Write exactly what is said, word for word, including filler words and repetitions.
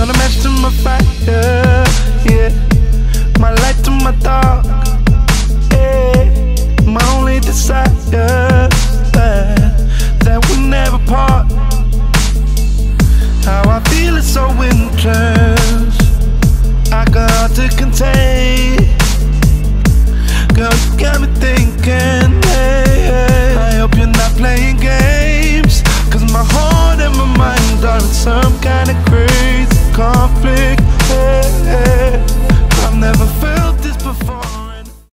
You're the match to my fire, yeah. My light to my dark, yeah. My only desire, that, that we never part. How I feel is so intense, I got hard to contain. Girl, you got me thinking, hey, hey, I hope you're not playing games, cause my heart and my mind are in some kind of crazy.